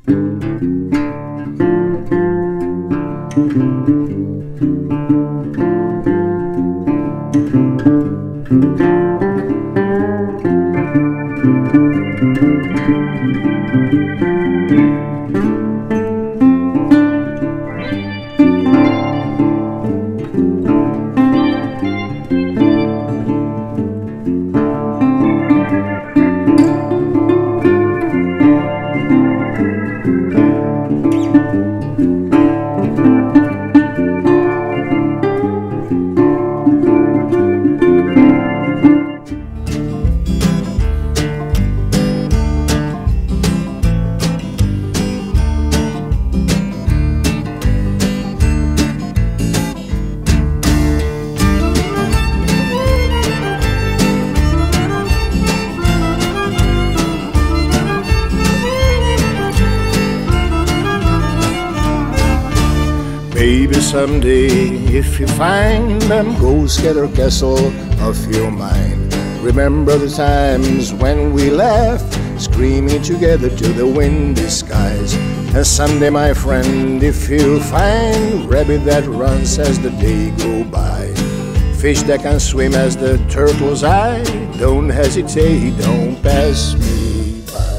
Maybe someday, if you find them ghosts get our castle off your mind, remember the times when we laughed, screaming together to the windy skies. And someday, my friend, if you find rabbit that runs as the day go by, fish that can swim as the turtle's eye, don't hesitate, don't pass me by.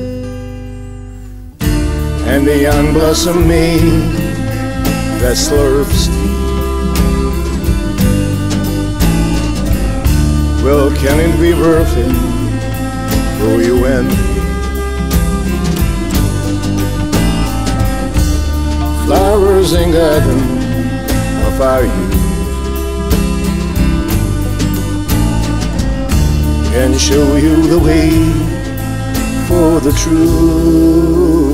And the young blossom me that slurps tea, well, can it be worth it for you and me? Flowers in garden of our youth can show you the way for the truth.